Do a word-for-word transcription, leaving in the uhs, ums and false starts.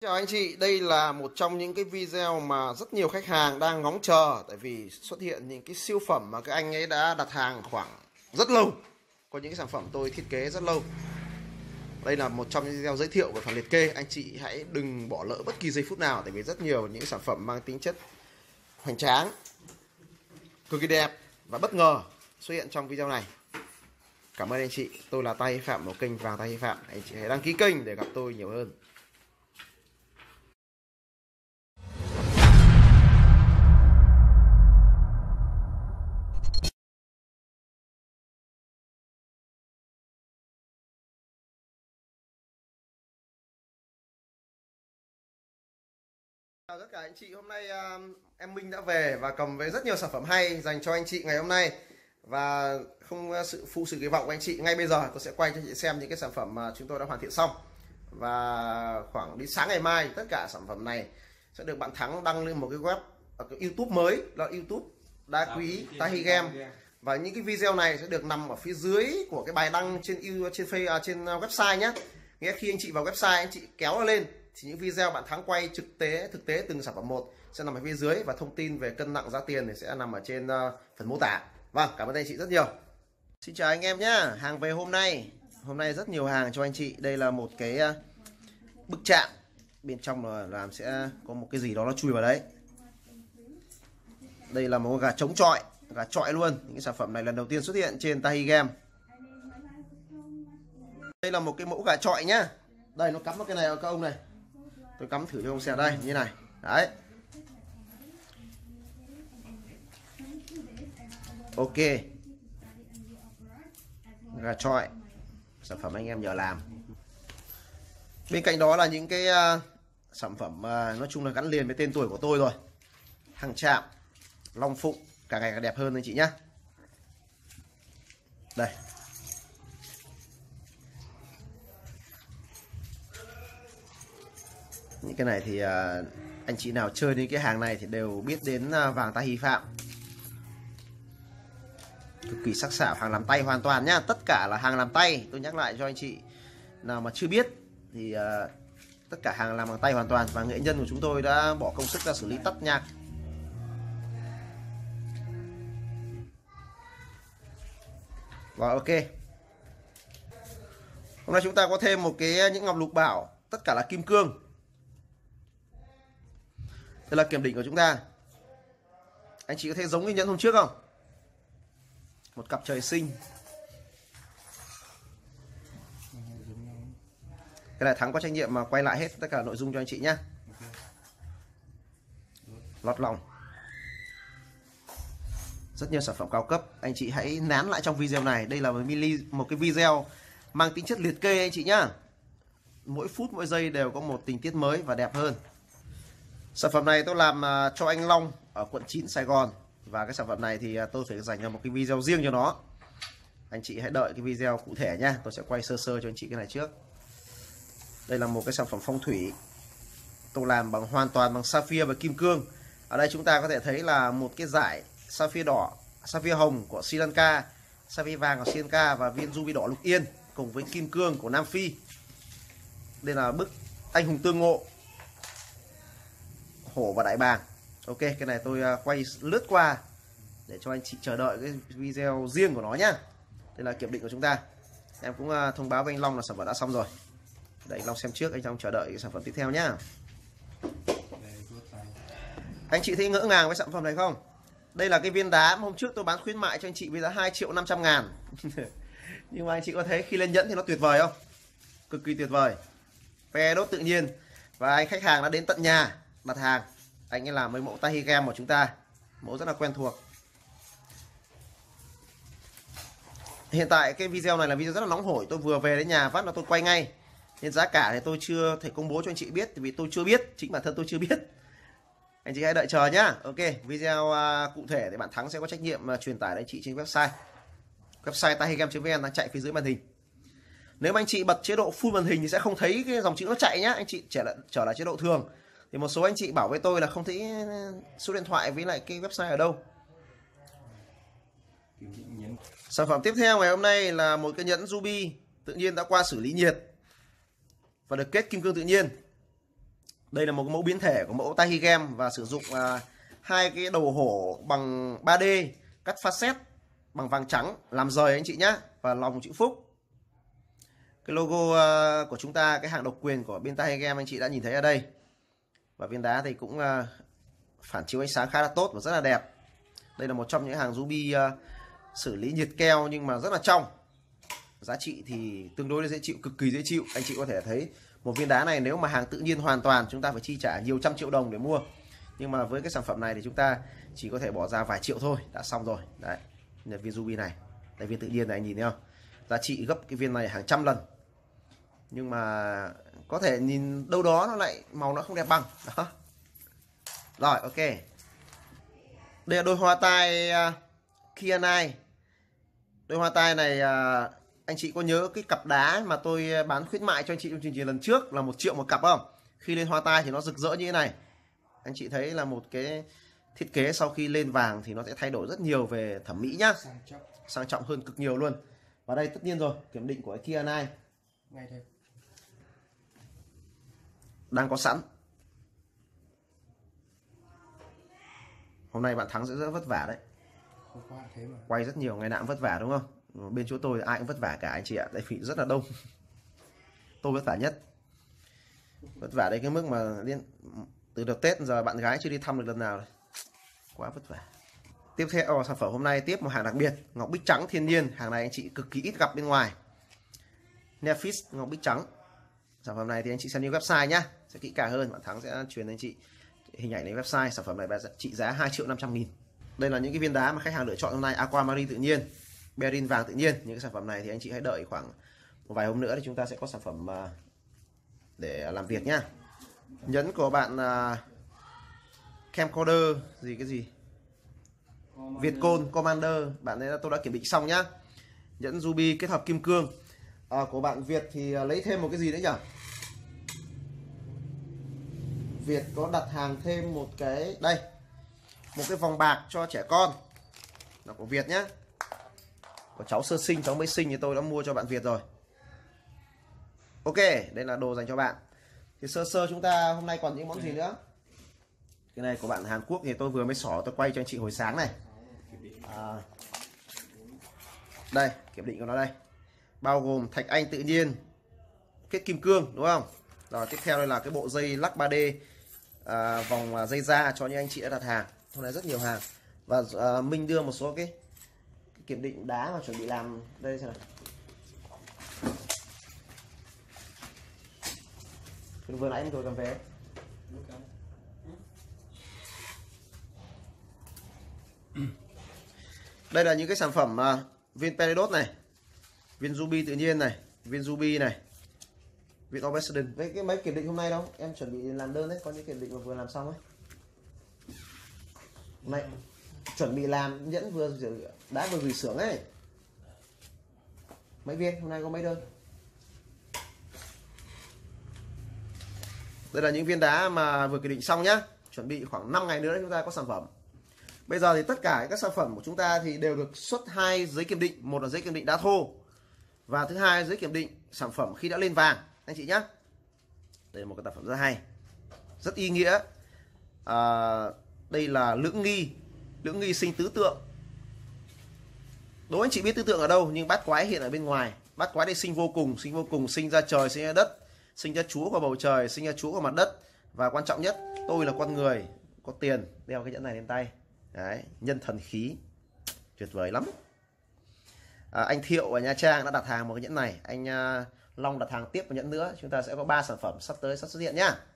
Chào anh chị, đây là một trong những cái video mà rất nhiều khách hàng đang ngóng chờ, tại vì xuất hiện những cái siêu phẩm mà các anh ấy đã đặt hàng khoảng rất lâu. Có những cái sản phẩm tôi thiết kế rất lâu. Đây là một trong những video giới thiệu về phần liệt kê. Anh chị hãy đừng bỏ lỡ bất kỳ giây phút nào, tại vì rất nhiều những sản phẩm mang tính chất hoành tráng, cực kỳ đẹp và bất ngờ xuất hiện trong video này. Cảm ơn anh chị. Tôi là Tay Phạm của kênh Vàng Tay Phạm. Anh chị hãy đăng ký kênh để gặp tôi nhiều hơn. Chào tất cả anh chị, hôm nay uh, em Minh đã về và cầm với rất nhiều sản phẩm hay dành cho anh chị ngày hôm nay. Và không uh, sự phụ sự kỳ vọng của anh chị, ngay bây giờ tôi sẽ quay cho chị xem những cái sản phẩm mà chúng tôi đã hoàn thiện xong. Và khoảng đến sáng ngày mai tất cả sản phẩm này sẽ được bạn Thắng đăng lên một cái web ở cái YouTube mới, là YouTube Đá Quý Tay Game. Và những cái video này sẽ được nằm ở phía dưới của cái bài đăng trên trên Facebook, trên website nhé. Nghĩa khi anh chị vào website, anh chị kéo nó lên thì những video bạn Thắng quay trực tế thực tế từng sản phẩm một sẽ nằm ở phía dưới, và thông tin về cân nặng giá tiền thì sẽ nằm ở trên uh, phần mô tả. Vâng, cảm ơn anh chị rất nhiều. Xin chào anh em nhé. Hàng về hôm nay, hôm nay rất nhiều hàng cho anh chị. Đây là một cái uh, bức chạm, bên trong là làm sẽ có một cái gì đó nó chui vào đấy. Đây là một gà chống chọi, gà chọi luôn. Những cái sản phẩm này lần đầu tiên xuất hiện trên Tay Game. Đây là một cái mẫu gà chọi nhá. Đây nó cắm vào cái này các ông này. Tôi cắm thử cho ông xem đây, như này. Đấy. Ok. Gà chọi. Sản phẩm anh em nhờ làm. Bên cạnh đó là những cái uh, sản phẩm uh, nói chung là gắn liền với tên tuổi của tôi rồi. Hàng chạm, long phụng, càng ngày càng đẹp hơn anh chị nhá. Đây. Những cái này thì uh, anh chị nào chơi đến cái hàng này thì đều biết đến uh, vàng Tay Phạm. Cực kỳ sắc sảo, hàng làm tay hoàn toàn nhá. Tất cả là hàng làm tay. Tôi nhắc lại cho anh chị nào mà chưa biết thì uh, tất cả hàng làm bằng tay hoàn toàn. Và nghệ nhân của chúng tôi đã bỏ công sức ra xử lý tắt nhạc. Và ok. Hôm nay chúng ta có thêm một cái những ngọc lục bảo, tất cả là kim cương. Đây là kiểm định của chúng ta. Anh chị có thấy giống như nhẫn hôm trước không? Một cặp trời sinh. Cái này Thắng có trách nhiệm mà quay lại hết tất cả nội dung cho anh chị nhé. Lót lòng. Rất nhiều sản phẩm cao cấp. Anh chị hãy nán lại trong video này. Đây là một, mini, một cái video mang tính chất liệt kê anh chị nhá. Mỗi phút mỗi giây đều có một tình tiết mới và đẹp hơn. Sản phẩm này tôi làm cho anh Long ở quận chín Sài Gòn. Và cái sản phẩm này thì tôi phải dành ra một cái video riêng cho nó. Anh chị hãy đợi cái video cụ thể nha. Tôi sẽ quay sơ sơ cho anh chị cái này trước. Đây là một cái sản phẩm phong thủy. Tôi làm bằng hoàn toàn bằng sapphire và kim cương. Ở đây chúng ta có thể thấy là một cái dải sapphire đỏ, sapphire hồng của Sri Lanka, sapphire vàng của Sri Lanka và viên ruby đỏ Lục Yên cùng với kim cương của Nam Phi. Đây là bức anh hùng tương ngộ, hổ và đại bàng. Ok, cái này tôi quay lướt qua để cho anh chị chờ đợi cái video riêng của nó nhá. Đây là kiểm định của chúng ta. Em cũng thông báo với anh Long là sản phẩm đã xong rồi. Để anh Long xem trước, anh Long chờ đợi cái sản phẩm tiếp theo nhá. Anh chị thấy ngỡ ngàng với sản phẩm này không? Đây là cái viên đá hôm trước tôi bán khuyến mại cho anh chị với giá hai triệu năm trăm ngàn. Nhưng mà anh chị có thấy khi lên nhẫn thì nó tuyệt vời không? Cực kỳ tuyệt vời. Pe đốt tự nhiên. Và anh khách hàng đã đến tận nhà đặt hàng. Anh ấy làm với mẫu Tay Game của chúng ta. Mẫu rất là quen thuộc. Hiện tại cái video này là video rất là nóng hổi. Tôi vừa về đến nhà phát là tôi quay ngay. Nên giá cả thì tôi chưa thể công bố cho anh chị biết, vì tôi chưa biết, chính bản thân tôi chưa biết. Anh chị hãy đợi chờ nhá. Ok, video uh, cụ thể thì bạn Thắng sẽ có trách nhiệm uh, truyền tải đến anh chị trên website. Website taygame chấm vn đang chạy phía dưới màn hình. Nếu mà anh chị bật chế độ full màn hình thì sẽ không thấy cái dòng chữ nó chạy nhá. Anh chị trở lại trở lại chế độ thường. Thì một số anh chị bảo với tôi là không thấy số điện thoại với lại cái website ở đâu. Sản phẩm tiếp theo ngày hôm nay là một cái nhẫn ruby tự nhiên đã qua xử lý nhiệt và được kết kim cương tự nhiên. Đây là một mẫu biến thể của mẫu tay game và sử dụng uh, hai cái đầu hổ bằng ba D cắt facet bằng vàng trắng làm rời anh chị nhé, và lòng chữ phúc. Cái logo uh, của chúng ta, cái hàng độc quyền của bên tay game anh chị đã nhìn thấy ở đây. Và viên đá thì cũng uh, phản chiếu ánh sáng khá là tốt và rất là đẹp. Đây là một trong những hàng ruby uh, xử lý nhiệt keo nhưng mà rất là trong. Giá trị thì tương đối là dễ chịu, cực kỳ dễ chịu. Anh chị có thể thấy một viên đá này nếu mà hàng tự nhiên hoàn toàn chúng ta phải chi trả nhiều trăm triệu đồng để mua. Nhưng mà với cái sản phẩm này thì chúng ta chỉ có thể bỏ ra vài triệu thôi, đã xong rồi. Đấy, là viên ruby này. Đây, viên tự nhiên này anh nhìn thấy không? Giá trị gấp cái viên này hàng trăm lần. Nhưng mà có thể nhìn đâu đó nó lại màu nó không đẹp bằng. Đó. Rồi, ok. Đây là đôi hoa tai uh, Kianai. Đôi hoa tai này uh, anh chị có nhớ cái cặp đá mà tôi bán khuyến mại cho anh chị trong chương trình lần trước là một triệu một cặp không? Khi lên hoa tai thì nó rực rỡ như thế này. Anh chị thấy là một cái thiết kế sau khi lên vàng thì nó sẽ thay đổi rất nhiều về thẩm mỹ nhá. Sang trọng, sang trọng hơn cực nhiều luôn. Và đây tất nhiên rồi, kiểm định của Kianai ngay đây đang có sẵn. Hôm nay bạn Thắng sẽ rất vất vả đấy. Quay rất nhiều, ngày nào cũng vất vả đúng không? Bên chỗ tôi ai cũng vất vả cả anh chị ạ. Đây phị rất là đông. Tôi vất vả nhất. Vất vả đây cái mức mà liên từ đợt Tết giờ bạn gái chưa đi thăm được lần nào này. Quá vất vả. Tiếp theo sản phẩm hôm nay tiếp một hàng đặc biệt, ngọc bích trắng thiên nhiên. Hàng này anh chị cực kỳ ít gặp bên ngoài. Nephis ngọc bích trắng. Sản phẩm này thì anh chị xem như website nhá, sẽ kỹ càng hơn. Bạn Thắng sẽ truyền anh chị hình ảnh lên website. Sản phẩm này trị giá hai triệu năm trăm nghìn. Đây là những cái viên đá mà khách hàng lựa chọn hôm nay. Aquamarine tự nhiên, beryl vàng tự nhiên. Những cái sản phẩm này thì anh chị hãy đợi khoảng một vài hôm nữa thì chúng ta sẽ có sản phẩm để làm việc nhá. Nhẫn của bạn uh, camcorder gì cái gì Vietcon Commander, bạn ấy tôi đã kiểm định xong nhá. Nhẫn ruby kết hợp kim cương. À, của bạn Việt thì lấy thêm một cái gì đấy nhỉ? Việt có đặt hàng thêm một cái đây, một cái vòng bạc cho trẻ con là của Việt nhá. Của cháu sơ sinh, cháu mới sinh thì tôi đã mua cho bạn Việt rồi. Ok, đây là đồ dành cho bạn. Thì sơ sơ chúng ta hôm nay còn những món gì nữa? Cái này của bạn Hàn Quốc thì tôi vừa mới xỏ, tôi quay cho anh chị hồi sáng này. À, đây, kiểm định của nó đây. Bao gồm thạch anh tự nhiên, kết kim cương đúng không? Rồi tiếp theo đây là cái bộ dây lắc ba D à, vòng dây da cho những anh chị đã đặt hàng. Hôm nay rất nhiều hàng. Và à, mình đưa một số cái, cái kiểm định đá mà chuẩn bị làm đây xem nào. Vừa nãy mình vừa cầm về. Đây là những cái sản phẩm uh, viên peridot này, viên ruby tự nhiên này, viên ruby này, viên obsidian. Với cái mấy kiểm định hôm nay đâu, em chuẩn bị làm đơn đấy, có những kiểm định mà vừa làm xong ấy. Hôm nay chuẩn bị làm nhẫn vừa đã vừa gửi xưởng ấy. Mấy viên hôm nay có mấy đơn? Đây là những viên đá mà vừa kiểm định xong nhá. Chuẩn bị khoảng năm ngày nữa chúng ta có sản phẩm. Bây giờ thì tất cả các sản phẩm của chúng ta thì đều được xuất hai giấy kiểm định. Một là giấy kiểm định đá thô, và thứ hai giấy kiểm định sản phẩm khi đã lên vàng anh chị nhé. Đây là một cái tác phẩm rất hay, rất ý nghĩa. à, Đây là lưỡng nghi, lưỡng nghi sinh tứ tượng. Đố anh chị biết tứ tượng ở đâu, nhưng bát quái hiện ở bên ngoài. Bát quái đây sinh vô cùng, sinh vô cùng, sinh ra trời, sinh ra đất, sinh ra Chúa của bầu trời, sinh ra Chúa của mặt đất. Và quan trọng nhất, tôi là con người có tiền đeo cái nhẫn này lên tay. Đấy, nhân thần khí tuyệt vời lắm. à, Anh Thiệu ở Nha Trang đã đặt hàng một cái nhẫn này. Anh uh, Long đặt hàng tiếp một nhẫn nữa. Chúng ta sẽ có ba sản phẩm sắp tới sắp xuất hiện nhá.